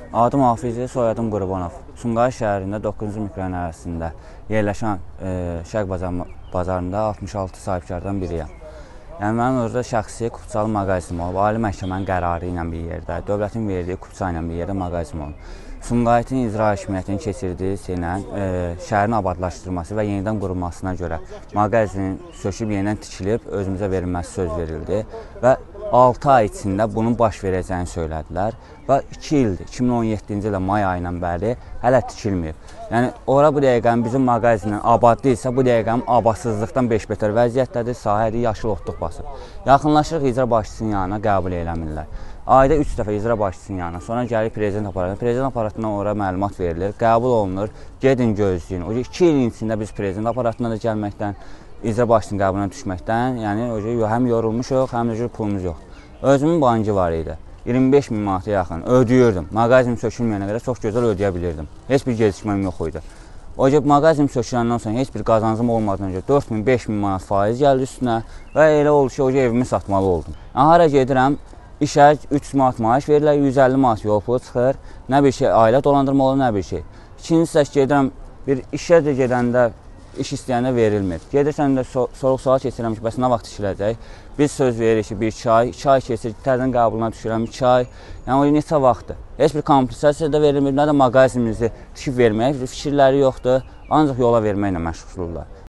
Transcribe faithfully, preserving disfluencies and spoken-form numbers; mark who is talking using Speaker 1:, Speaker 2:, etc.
Speaker 1: Adım Hafizdir, soyadım Qurbanov. Sumqayıt şəhərində doqquzuncu mikrorayon ərazisində yerləşən e, Şərq bazarında altmış altı sahibkardan biriyəm. Yəni, mənim orada şəxsi Kupçalı mağazim olub, ali məhkəmənin qərarı ilə bir yerdə, dövlətin verdiyi Kupça ilə bir yerdə mağazim olub. Sumqayıtın icra hakimiyyətinin keçirdiyi ilə e, şəhərin abadlaşdırılması və yenidən qurulmasına görə mağazinin söküb yenidən tikilib, özümüzə verilməsi söz verildi və altı ay içində bunun baş verəcəyini söylədilər və iki ildir, iki min on yeddinci ildə may ayından bəri hələ tikilməyib. Yəni, ora bu dəqiqənin bizim mağazinin abadlı isə bu dəqiqənin abadsızlıqdan beş betər vəziyyətdədir, sahədə yaşıl otluq basıb. Yaxınlaşırıq icra başçısının yanına qəbul eləmirlər. Ayda üç dəfə icra başçısının yanına, sonra gəlir prezident aparatına, prezident aparatından ora məlumat verilir, qəbul olunur, gedin gözləyin. O iki ilin içində biz prezident aparatına da gəlməkdən, icra başçısının qəbuluna düşməkdən, yəni həm yorulmuşuq, həm də pulumuz yox. Özümün bankı var idi, iyirmi beş min manata yaxın ödəyirdim. Mağazim sökülməyənə qədər çox gözəl ödəyə bilirdim. Heç bir gecikməm yox idi. O ki, mağazim söküləndən sonra heç bir qazancım olmadan öncə dörd min, beş min manat faiz gəldi üstünə və elə oldu ki, o ki, evimi satmalı oldum. Yəni, hara gedirəm, işə üç manat maaş verirlər, yüz əlli manat yol pulu çıxır, nə bir şey ailə dolandırma olur, nə bir şey. İkincisi isə gedirəm, bir işə də gedəndə, iş istəyəndə verilmir. Gedirsən də soruq sual keçirəm ki, bəs nə vaxt işləyəcək? Biz söz veririk ki, bir çay, iki ay keçir, tərdən qəbuluna düşürəm, iki ay. Yəni, o neçə vaxtdır? Heç bir kompensasiya da verilmir, nə də mağazimizi tikib verməyə fikirləri yoxdur, ancaq yola verməklə məşğuldurlar.